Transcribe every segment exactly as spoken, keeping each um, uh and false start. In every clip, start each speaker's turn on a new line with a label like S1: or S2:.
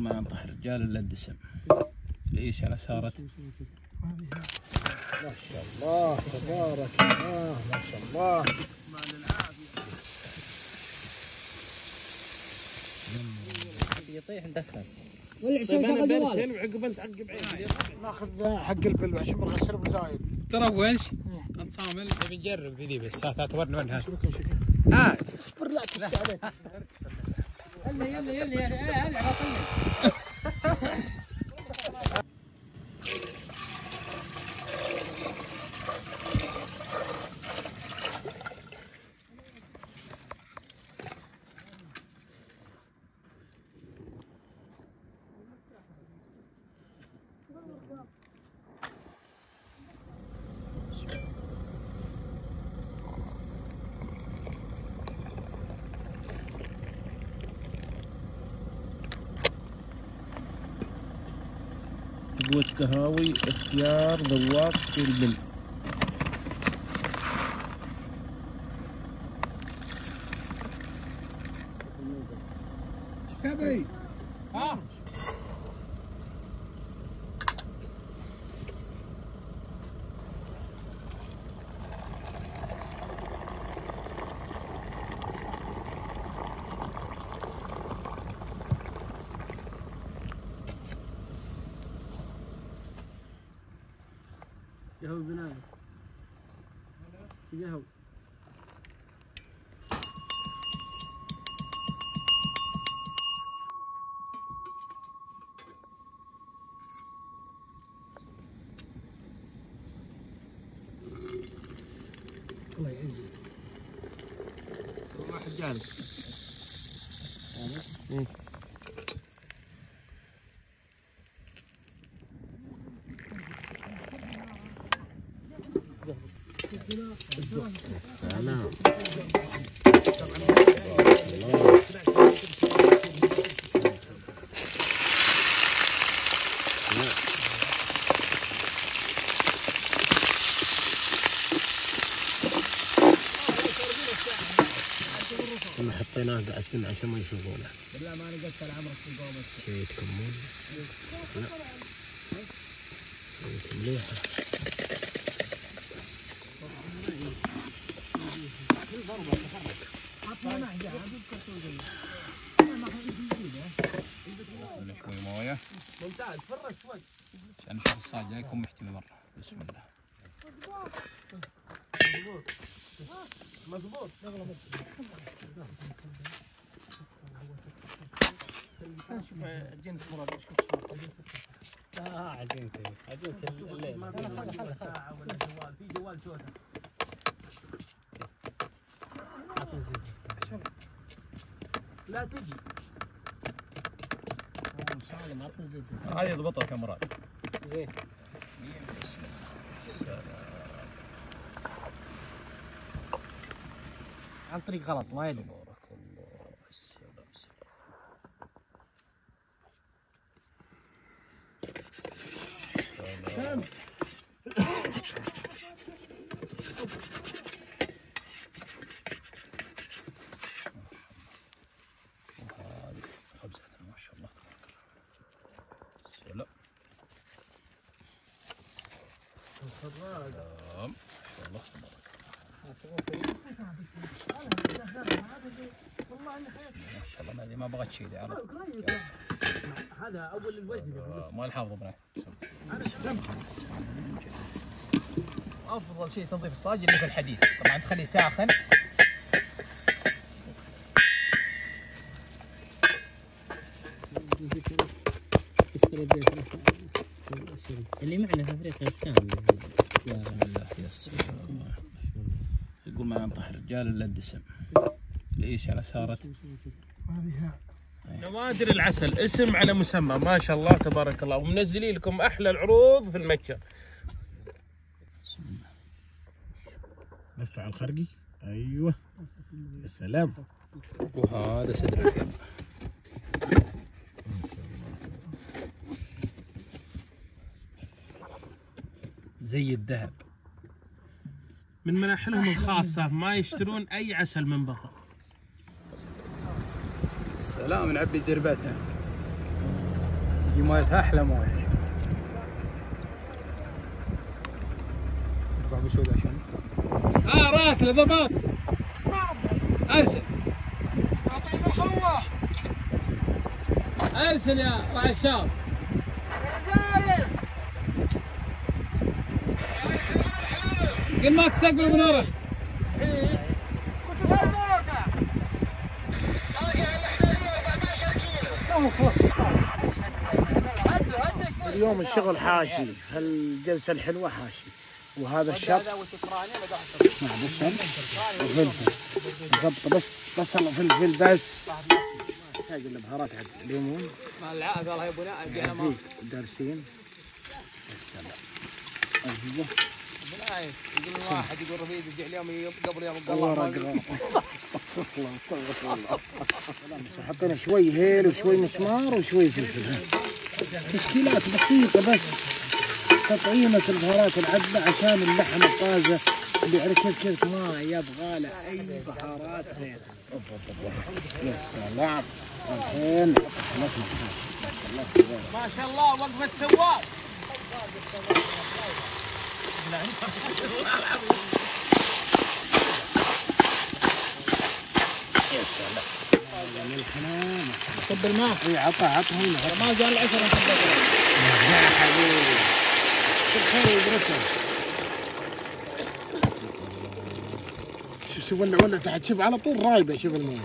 S1: ما ينطح الرجال الا الدسم. ليش على سارت؟
S2: ما شاء الله تبارك الله ما شاء الله.
S1: يطيح ندخل.
S3: والعشاء
S4: انا برشل وعقب انت عقب عيني.
S2: ناخذ حق البلبع عشان بنغسله بزايد.
S1: ترى ويش؟ نصامل نبي نجرب ذي بس هات تورنا وين هات.
S2: شبكه شكل.
S1: هات.
S2: اصبر لا تشتي عليك.
S3: يلا يلا يلا يلا يلا عطيه.
S1: قوة كهاوي اختيار ذواق في البل.
S2: كبي.
S1: ها.
S3: يهو بنايه يهو.
S2: الله يعزك.
S4: واحد جالس.
S2: ايه.
S4: سلام. كنا حطيناه قعدتين عشان ما يشوفونه.
S2: بالله ما نقدر العمرك في القومة.
S4: شوية كمون. لا. شوية مليحة.
S1: شوي مويه.
S2: ممتاز فرق شوي.
S1: عشان نشوف الصاج يكون محتمي مرة. بسم الله.
S2: مضبوط مضبوط.
S3: شوف عجينة مراد شوف اه عجينتي عجينة الليل.
S2: ساعة ولا جوال في جوال توتا.
S3: عطني زيت.
S2: لا تجي.
S3: سالم عطني زيت.
S1: هذه يضبطها كاميرات.
S3: زين.
S1: بسم الله.
S3: عن طريق غلط ما يدري.
S1: تبارك الله. السلام سلام. سلام. وهذه خبزتنا ما شاء الله تبارك الله. سلام. سلام. ما شاء الله تبارك ما شاء الله. هذه ما بغت شيء على
S2: هذا اول الوجه.
S1: ما الحافظ ابراهيم. افضل شيء تنظيف الصاج اللي في الحديد. طبعا تخليه ساخن.
S3: اللي معنا في افريقيا ايش كان؟
S1: بسم الله يسر. يقول ما ينطح الرجال الا الدسم. ليش على سارت؟
S4: نوادر العسل اسم على مسمى ما شاء الله تبارك الله ومنزلين لكم احلى العروض في المتجر.
S1: بسم الله.
S2: لف على الخرقي. ايوه يا سلام.
S1: وهذا صدر الفيل. زي الذهب.
S4: من مناحلهم الخاصة ما يشترون أي عسل من برا.
S1: سلام نعبي دربتها.
S2: دي مويتها احلى مويه يا شباب. اربع بسود عشان اه راس لضبط ارسل اعطيني اخوه ارسل يا راعي الشاط قل ما تستقبل من ورا.
S5: اليوم الشغل حاشي، هالجلسة الحلوة حاشي، وهذا الشط مع بصل وفلفل ضبط بس بصل وفلفل بس. نحتاج البهارات عاد ليمون
S3: مع العافيه الله يبو نائب
S5: ودارسين. ايوه
S3: بالعافيه يقول واحد يقول رفيق يرجع اليوم قبل يوم
S5: الله. حطينا شوي هيل وشوي مسمار وشوي فلفل. تشكيلات بسيطة بس تطعيمة البهارات العذبة عشان اللحم الطازة اللي يعرف كيف كيف ما يبغى له أي بهارات غير. يا سلام الحين
S3: ما شاء الله وقفة سواق.
S5: يا سلام الحنان.
S2: صب الماء.
S5: اي عطى عطى
S2: ما زال العشرة نصبها.
S5: يا حبيبي بالخير يدرسها. شوف شوف ولا ولا تحت شوف على طول رايبه. شوف الماء.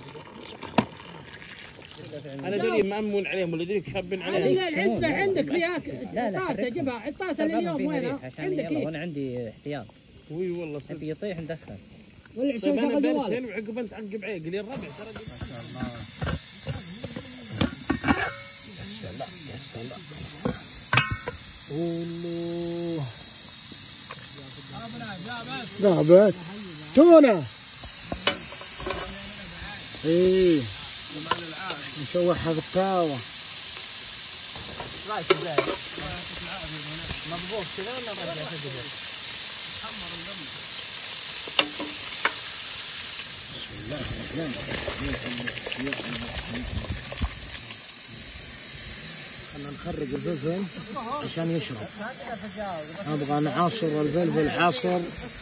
S4: انا دري مأمون عليهم ولا دري شابين عليهم.
S3: العزبة عندك فيها طاسة جبها الطاسة اليوم وينها؟ عندك
S6: يلا وانا عندي احتياط.
S4: وي والله
S6: نبي يطيح ندخل.
S4: طيب انا برسل وعقب انت عقب عقلي الربع ترى.
S5: الله ذهبت تونة. ايه نشوحها بالتاوة.
S3: مضبوط كذا ولا رجع كذا؟
S5: خلنا نخرج الفلفل عشان يشرب. ابغى نعصر الفلفل عصر.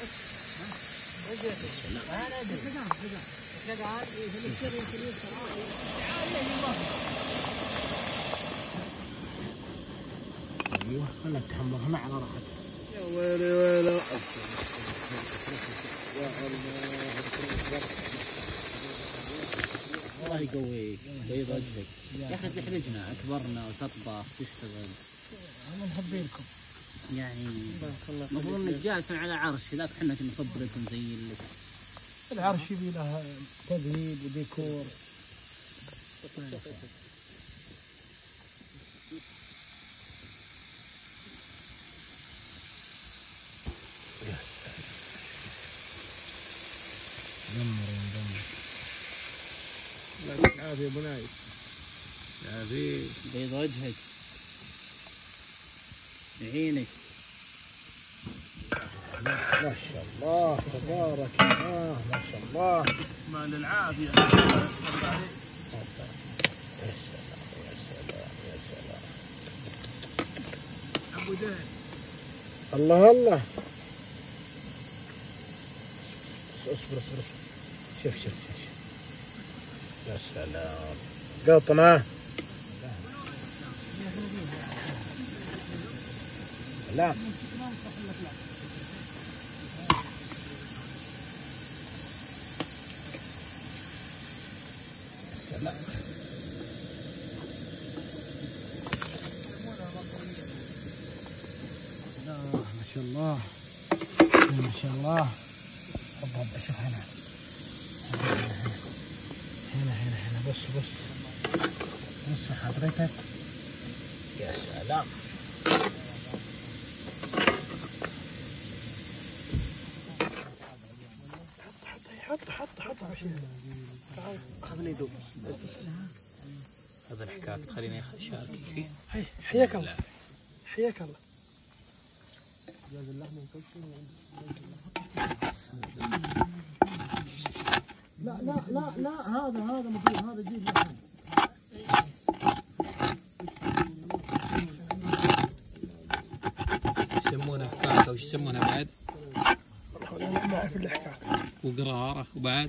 S5: ايوه خلنا نتحمر هنا على راحتك. يا ويلي ويلي.
S6: الله يقويك بيض وجهك. يا اخي تحرجنا اكبرنا وتطبخ تشتغل.
S5: انا نحبيلكم
S6: يعني المفروض انك جالس على عرش لا احنا نخبركم زي اللي
S5: العرش يبي له تذهيب وديكور. دمر يا مدمر. الله يعطيك العافية يا ابو نايف.
S6: عافيك بيض وجهك يعينك.
S5: ما شاء الله تبارك الله ما شاء الله.
S4: ما للعافية.
S5: يا سلام يا سلام يا سلام.
S4: ابو دهن.
S5: الله الله. اصبر اصبر شوف شوف شوف يا سلام. قطنة لا سلام. ما شاء الله ما شاء الله. هب شوف هنا هنا هنا هنا بص بص بص حضرتك. يا سلام. حط حط حط عشان خذني يدوب.
S1: هذا الحكاية تخليني اشاركك فيه.
S5: حياك الله حياك الله. لا لا لا لا هذا هذا مفروض هذا جيب لحم.
S1: وقرارة وبعد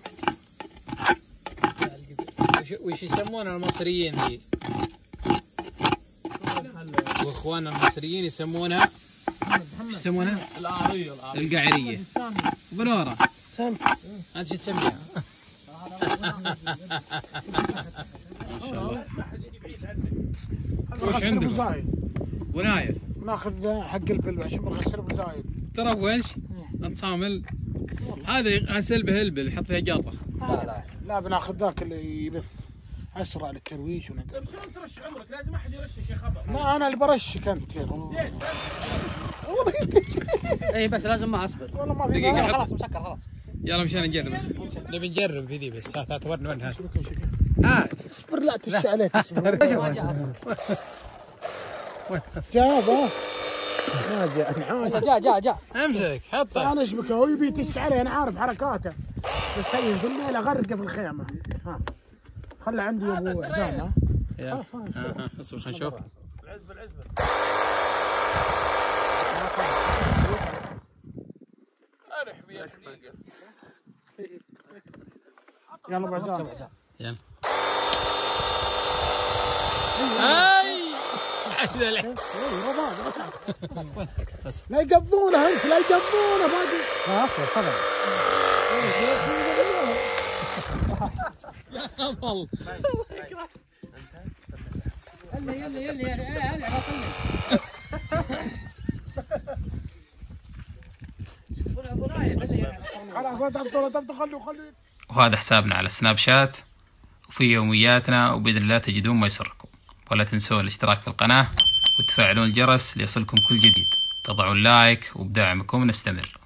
S1: وش يسمونها المصريين ذي؟ واخواننا المصريين يسمونها وش يسمونها؟
S4: القعرية.
S1: القعرية. بنورة انت شو تسميها؟ ما شاء الله. وش عندكم؟ ونايف.
S5: ناخذ حق البلبل عشان بنغسل بزايد.
S1: ترى وش؟ انت صامل. هذا غسل به البل يحط فيها جره.
S5: لا لا لا بناخذ ذاك اللي يبث اسرع للترويج ونقل.
S4: طيب شلون ترش عمرك؟ لازم احد يرشك يا خبر.
S5: لا انا اللي برشك انت يا والله.
S6: اي بس لازم ما اصبر.
S5: والله ما في
S1: دقيقة
S6: خلاص مسكر خلاص.
S1: يلا مشان نجرب. نبي نجرب في ذي بس. هات هات ورنا وين هات.
S5: شكرا.
S1: هات.
S5: اصبر لا تشي عليك اصبر. جاب ها ما جاء حاجه.
S6: جاء جاء جاء.
S1: امسك حطه.
S5: انا اشبكه هو يبي يتش عليه انا عارف حركاته. بس هي في الليله غرقه في الخيمه. ها خلى عندي ابو حسام ها.
S1: يلا ها اصبر خلينا نشوف.
S4: العزبة العزبة. ارح بيا دقيقة.
S5: يلا بعزام.
S1: يلا. اي هذا
S5: لا يقضونه انت لا يقضونه باقي. خلاص خلاص.
S1: يا خبل.
S3: يلا يلا يلا يلا العب
S1: وهذا حسابنا على سناب شات وفي يومياتنا، وبإذن الله تجدون ما يسركم. ولا تنسوا الاشتراك في القناة وتفعلون الجرس ليصلكم كل جديد. تضعون لايك وبدعمكم نستمر.